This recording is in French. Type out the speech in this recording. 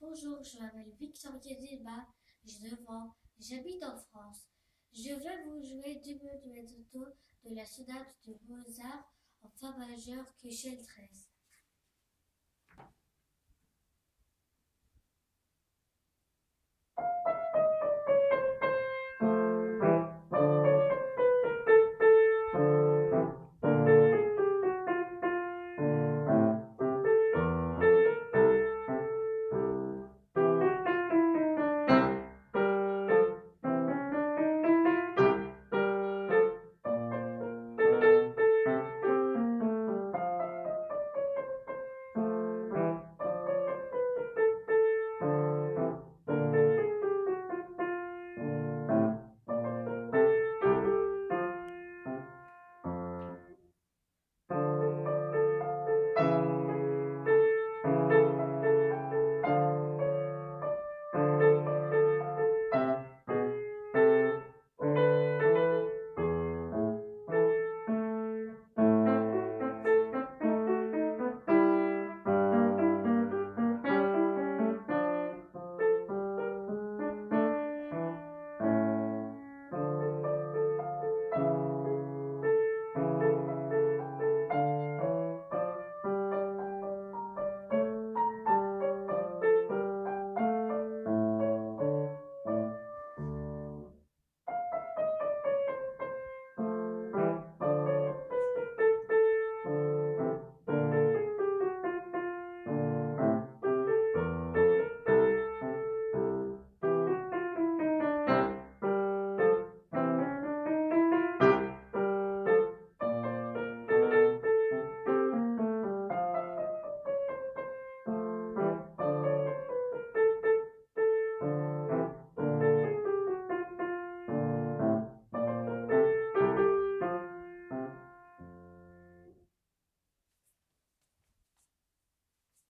Bonjour, je m'appelle Victoria Dilma, j'ai 9 ans, j'habite en France. Je vais vous jouer deux menuettos de la sonate de Mozart en fa majeur que 13.